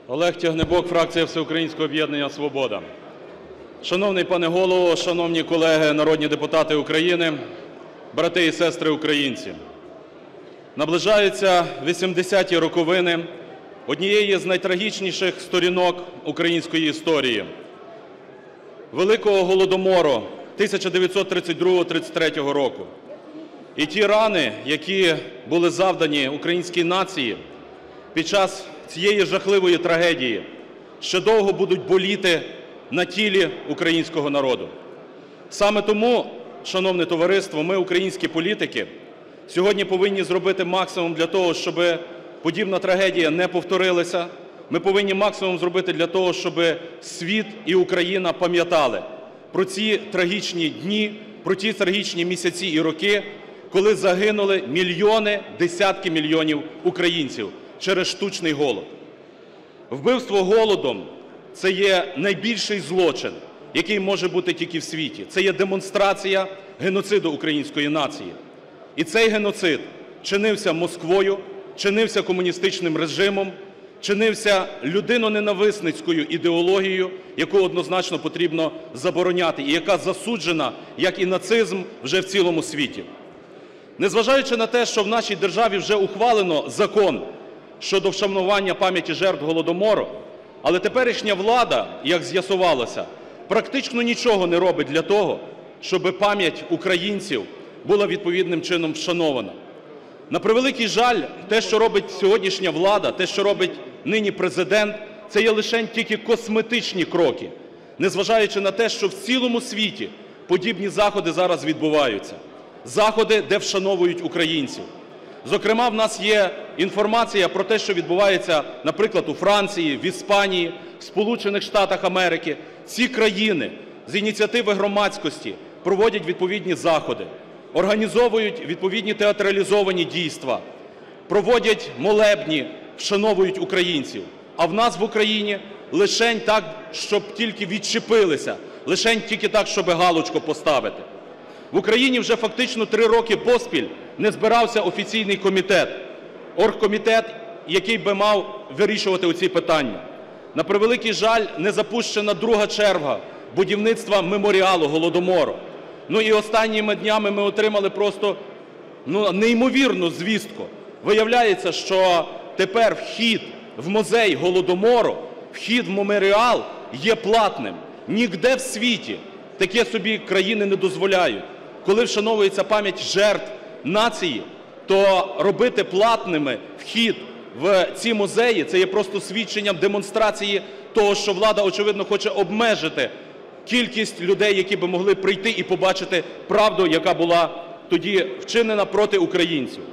Олег Тягнибок, фракція Всеукраїнського об'єднання "Свобода". Шановний пане Голово, шановні колеги народні депутати України, брати і сестри українці! Наближаються 80-ті роковини однієї з найтрагічніших сторінок української історії – Великого Голодомору 1932-33 року. І ті рани, які були завдані українській нації під час цієї жахливої трагедії, ще довго будуть боліти на тілі українського народу. Саме тому, шановне товариство, ми, українські політики, сьогодні повинні зробити максимум для того, щоб подібна трагедія не повторилася. Ми повинні максимум зробити для того, щоб світ і Україна пам'ятали про ці трагічні дні, про ті трагічні місяці і роки, коли загинули мільйони, десятки мільйонів українців через штучний голод. Вбивство голодом – це є найбільший злочин, який може бути тільки в світі. Це є демонстрація геноциду української нації. І цей геноцид чинився Москвою, чинився комуністичним режимом, чинився людиноненависницькою ідеологією, яку однозначно потрібно забороняти і яка засуджена, як і нацизм, вже в цілому світі. Незважаючи на те, що в нашій державі вже ухвалено закон щодо вшанування пам'яті жертв Голодомору, але теперішня влада, як з'ясувалося, практично нічого не робить для того, щоб пам'ять українців була відповідним чином вшанована. На превеликий жаль, те, що робить сьогоднішня влада, те, що робить нині Президент, це є лише тільки косметичні кроки, незважаючи на те, що в цілому світі подібні заходи зараз відбуваються. Заходи, де вшановують українців. Зокрема, в нас є інформація про те, що відбувається, наприклад, у Франції, в Іспанії, в Сполучених Штатах Америки. Ці країни з ініціативи громадськості проводять відповідні заходи, організовують відповідні театралізовані дійства, проводять молебні, вшановують українців. А в нас в Україні лишень так, щоб тільки відчепилися, лишень тільки так, щоб галочку поставити. В Україні вже фактично 3 роки поспіль не збирався офіційний комітет, оргкомітет, який би мав вирішувати оці питання. На превеликий жаль, не запущена друга черга будівництва меморіалу Голодомору. Ну і останніми днями ми отримали просто неймовірну звістку. Виявляється, що тепер вхід в музей Голодомору, вхід в меморіал є платним. Ніде в світі таке собі країни не дозволяють. Коли вшановується пам'ять жертв нації, то робити платними вхід в ці музеї – це є просто свідченням демонстрації того, що влада, очевидно, хоче обмежити кількість людей, які би могли прийти і побачити правду, яка була тоді вчинена проти українців.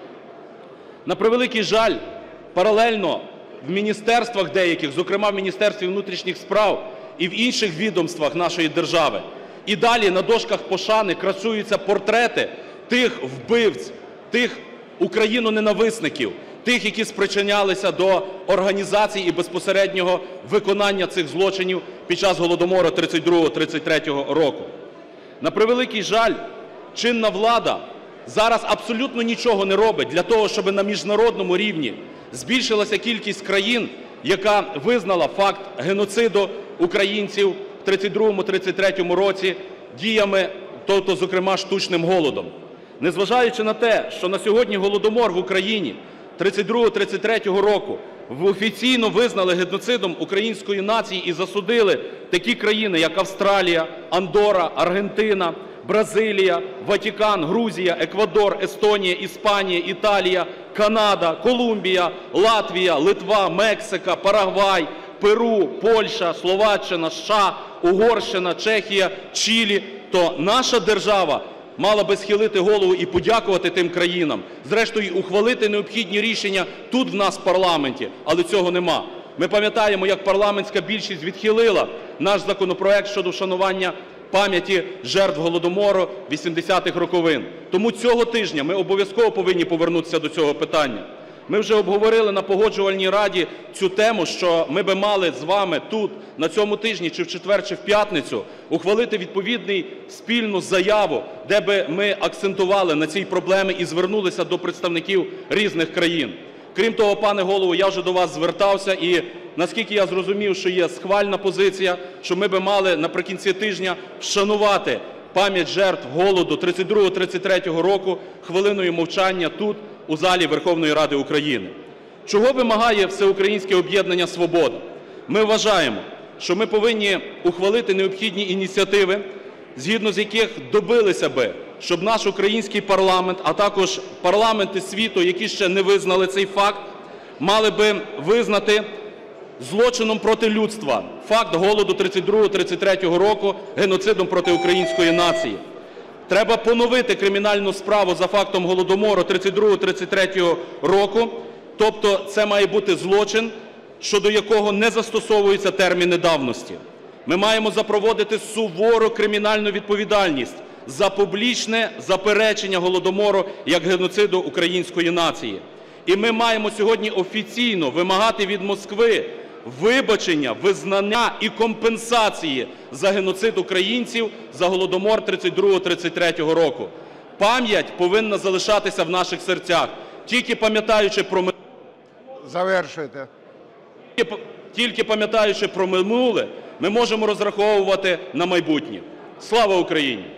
На превеликий жаль, паралельно в міністерствах деяких, зокрема в Міністерстві внутрішніх справ і в інших відомствах нашої держави, і далі на дошках пошани красуються портрети тих вбивць, тих україноненависників, тих, які спричинялися до організації і безпосереднього виконання цих злочинів під час Голодомору 1932-1933 року. На превеликий жаль, чинна влада зараз абсолютно нічого не робить для того, щоб на міжнародному рівні збільшилася кількість країн, яка визнала факт геноциду українців в 1932-1933 році діями, тобто, зокрема, штучним голодом. Незважаючи на те, що на сьогодні Голодомор в Україні 1932-1933 року офіційно визнали геноцидом української нації і засудили такі країни, як Австралія, Андорра, Аргентина, Бразилія, Ватикан, Грузія, Еквадор, Естонія, Іспанія, Італія, Канада, Колумбія, Латвія, Литва, Мексика, Парагвай, Перу, Польща, Словаччина, США, Угорщина, Чехія, Чилі, то наша держава мала би схилити голову і подякувати тим країнам, зрештою ухвалити необхідні рішення тут в нас в парламенті, але цього нема. Ми пам'ятаємо, як парламентська більшість відхилила наш законопроект щодо вшанування пам'яті жертв Голодомору 80-х роковин. Тому цього тижня ми обов'язково повинні повернутися до цього питання. Ми вже обговорили на Погоджувальній раді цю тему, що ми би мали з вами тут на цьому тижні, чи в четвер, чи в п'ятницю, ухвалити відповідну спільну заяву, де би ми акцентували на цій проблемі і звернулися до представників різних країн. Крім того, пане Голово, я вже до вас звертався і наскільки я зрозумів, що є схвальна позиція, що ми би мали наприкінці тижня вшанувати пам'ять жертв Голоду 32-33 року хвилиною мовчання тут, у залі Верховної Ради України. Чого вимагає Всеукраїнське об'єднання «Свобода»? Ми вважаємо, що ми повинні ухвалити необхідні ініціативи, згідно з яких добилися би, щоб наш український парламент, а також парламенти світу, які ще не визнали цей факт, мали би визнати злочином проти людства факт Голоду 32-33 року, геноцидом проти української нації. Треба поновити кримінальну справу за фактом Голодомору 32-33 року, тобто це має бути злочин, щодо якого не застосовуються терміни давності. Ми маємо запровадити сувору кримінальну відповідальність за публічне заперечення Голодомору як геноциду української нації. І ми маємо сьогодні офіційно вимагати від Москви вибачення, визнання і компенсації за геноцид українців за Голодомор 32-33 року. Пам'ять повинна залишатися в наших серцях. Тільки пам'ятаючи про минуле, ми можемо розраховувати на майбутнє. Слава Україні!